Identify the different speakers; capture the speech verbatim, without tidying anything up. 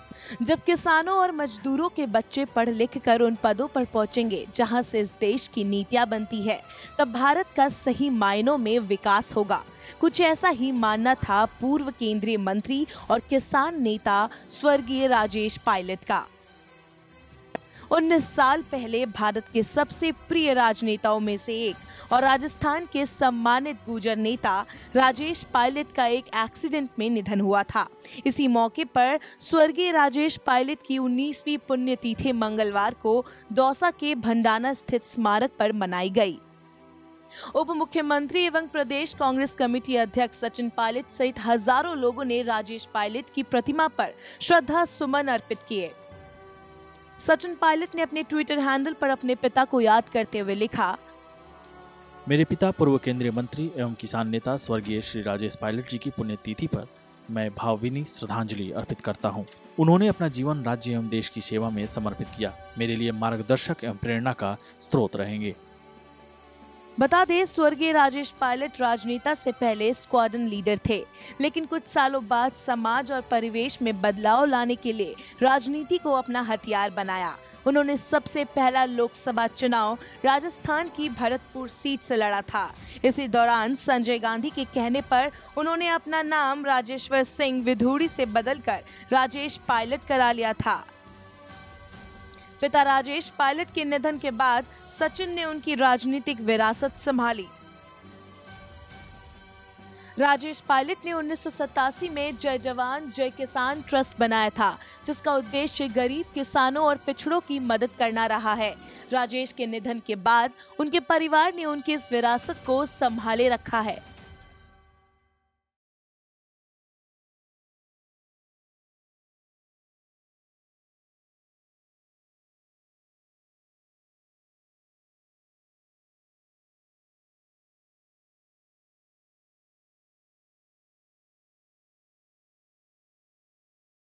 Speaker 1: जब किसानों और मजदूरों के बच्चे पढ़ लिख कर उन पदों पर पहुंचेंगे जहां से इस देश की नीतियां बनती है, तब भारत का सही मायनों में विकास होगा। कुछ ऐसा ही मानना था पूर्व केंद्रीय मंत्री और किसान नेता स्वर्गीय राजेश पायलट का। उन्नीस साल पहले भारत के सबसे प्रिय राजनेताओं में से एक और राजस्थान के सम्मानित गुर्जर नेता राजेश पायलट का एक एक्सीडेंट में निधन हुआ था। इसी मौके पर स्वर्गीय राजेश पायलट की उन्नीसवीं पुण्यतिथि मंगलवार को दौसा के भंडाना स्थित स्मारक पर मनाई गई। उप मुख्यमंत्री एवं प्रदेश कांग्रेस कमेटी अध्यक्ष सचिन पायलट सहित हजारों लोगों ने राजेश पायलट की प्रतिमा पर श्रद्धा सुमन अर्पित किए। सचिन पायलट ने अपने ट्विटर हैंडल पर अपने पिता को याद करते हुए लिखा,
Speaker 2: मेरे पिता पूर्व केंद्रीय मंत्री एवं किसान नेता स्वर्गीय श्री राजेश पायलट जी की पुण्यतिथि पर मैं भावभीनी श्रद्धांजलि अर्पित करता हूं। उन्होंने अपना जीवन राज्य एवं देश की सेवा में समर्पित किया। मेरे लिए मार्गदर्शक एवं प्रेरणा का स्रोत रहेंगे।
Speaker 1: बता दें, स्वर्गीय राजेश पायलट राजनेता से पहले स्क्वाड्रन लीडर थे, लेकिन कुछ सालों बाद समाज और परिवेश में बदलाव लाने के लिए राजनीति को अपना हथियार बनाया। उन्होंने सबसे पहला लोकसभा चुनाव राजस्थान की भरतपुर सीट से लड़ा था। इसी दौरान संजय गांधी के कहने पर उन्होंने अपना नाम राजेश्वर सिंह विधूड़ी से बदलकर राजेश पायलट करा लिया था। पिता राजेश पायलट के निधन के बाद सचिन ने उनकी राजनीतिक विरासत संभाली। राजेश पायलट ने उन्नीस सौ सतासी में जय जवान जय किसान ट्रस्ट बनाया था, जिसका उद्देश्य गरीब किसानों और पिछड़ों की मदद करना रहा है। राजेश के निधन के बाद उनके परिवार ने उनकी इस विरासत को संभाले रखा है।